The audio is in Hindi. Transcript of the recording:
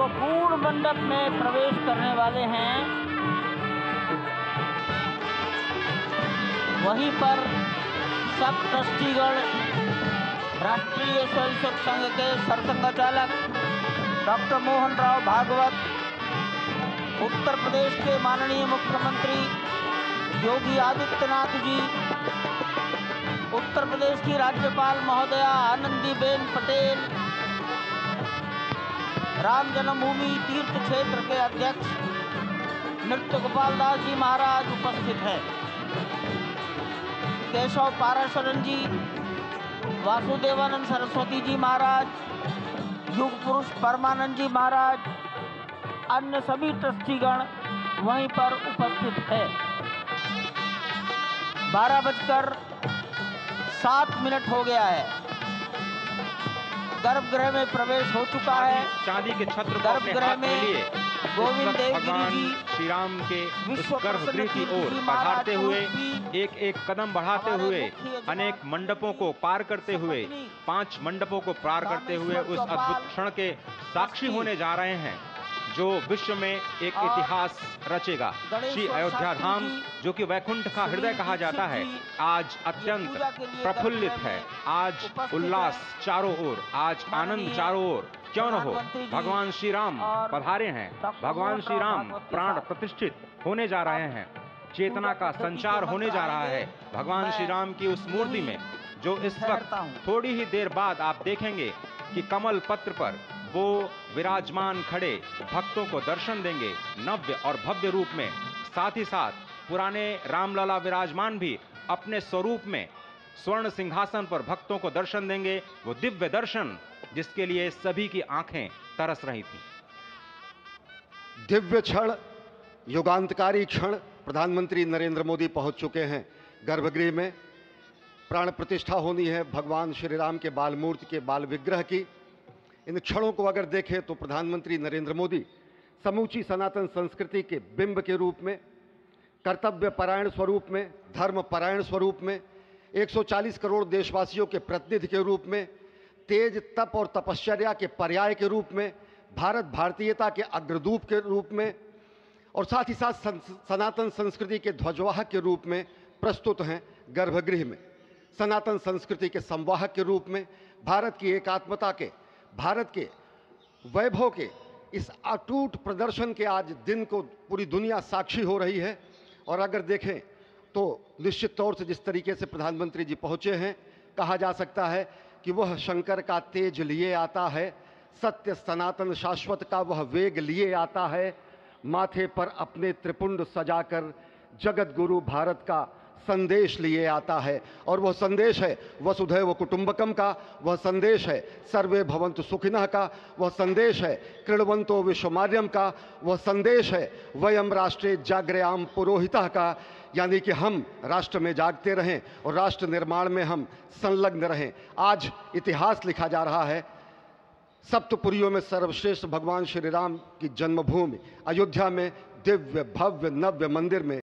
पूर्ण मंडप में प्रवेश करने वाले हैं, वहीं पर सब ट्रस्टीगण राष्ट्रीय स्वयंसेवक संघ के सरसंघचालक डॉक्टर मोहन राव भागवत, उत्तर प्रदेश के माननीय मुख्यमंत्री योगी आदित्यनाथ जी, उत्तर प्रदेश की राज्यपाल महोदया आनंदीबेन पटेल, राम जन्मभूमि तीर्थ क्षेत्र के अध्यक्ष नृत्य गोपाल दास जी महाराज उपस्थित हैं। केशव पाराशरण जी, वासुदेवानंद सरस्वती जी महाराज, युग पुरुष परमानंद जी महाराज, अन्य सभी ट्रस्टीगण वहीं पर उपस्थित है। 12:07 हो गया है। गर्भगृह में प्रवेश हो चुका है। चांदी के छत्र को अपने गर्भगृह हाथ में लिए गोविंद देवगिरी भगवान जी श्री राम के उस गर्भगृह की ओर जी बढ़ाते हुए, महाराज एक एक कदम बढ़ाते हमारे हुए, मुख्य यजमान अनेक मंडपों को पार करते हुए, सपत्नी 5 मंडपों को पार करते हुए उस रामेश्वर अद्भुत क्षण के साक्षी होने जा रहे हैं जो विश्व में एक और इतिहास रचेगा। गणेश्वर श्री अयोध्या शास्त्री धाम, जी, जो कि वैकुंठ का हृदय कहा जाता है, आज अत्यंत पूजा के लिए प्रफुल्लित गर्भगृह है। में आज उपस्थित उल्लास है। चारों ओर, आज आनंद माननीय चारों ओर। क्यों न हो, प्रधानमंत्री जी भगवान श्री राम और पधारे हैं। डॉक्टर भगवान मोहन श्री राव राम भागवत के प्राण साथ प्रतिष्ठित होने जा रहे हैं। चेतना का पूजा पद्धति संचार के होने जा रहा है। मंत्र भगवान आएंगे। श्री राम की उस मूर्ति में जो इस वक्त ठहरता हूं। थोड़ी ही देर बाद आप देखेंगे कि कमल पत्र पर वो विराजमान खड़े भक्तों को दर्शन देंगे नव्य और भव्य रूप में। साथ ही साथ पुराने रामलला विराजमान भी अपने स्वरूप में स्वर्ण सिंहासन पर भक्तों को दर्शन देंगे। वो दिव्य दर्शन जिसके लिए सभी की आंखें तरस रही थी। दिव्य क्षण, युगांतकारी क्षण। प्रधानमंत्री नरेंद्र मोदी पहुंच चुके हैं गर्भगृह में। प्राण प्रतिष्ठा होनी है भगवान श्री राम के बाल मूर्ति के बाल विग्रह की। इन क्षणों को अगर देखें तो प्रधानमंत्री नरेंद्र मोदी समूची सनातन संस्कृति के बिंब के रूप में, कर्तव्य परायण स्वरूप में, धर्म परायण स्वरूप में, 140 करोड़ देशवासियों के प्रतिनिधि के रूप में, तेज तप और तपश्चर्या के पर्याय के रूप में, भारत भारतीयता के अग्रदूत के रूप में और साथ ही साथ सनातन संस्कृति के ध्वजवाहक के रूप में प्रस्तुत हैं गर्भगृह में। सनातन संस्कृति के संवाहक के रूप में, भारत की एकात्मता के, भारत के वैभव के इस अटूट प्रदर्शन के आज दिन को पूरी दुनिया साक्षी हो रही है। और अगर देखें तो निश्चित तौर से जिस तरीके से प्रधानमंत्री जी पहुंचे हैं, कहा जा सकता है कि वह शंकर का तेज लिए आता है, सत्य सनातन शाश्वत का वह वेग लिए आता है, माथे पर अपने त्रिपुंड सजाकर जगत गुरु भारत का संदेश लिए आता है। और वह संदेश है वसुधैव कुटुंबकम का, वह संदेश है सर्वे भवन्तु सुखिनः का, वह संदेश है कृण्वन्तो विश्वमार्यम का, वह संदेश है वयम राष्ट्रे जाग्रयाम पुरोहितः का, यानी कि हम राष्ट्र में जागते रहें और राष्ट्र निर्माण में हम संलग्न रहें। आज इतिहास लिखा जा रहा है। सप्तपुरियों में सर्वश्रेष्ठ भगवान श्री राम की जन्मभूमि अयोध्या में दिव्य भव्य नव्य मंदिर में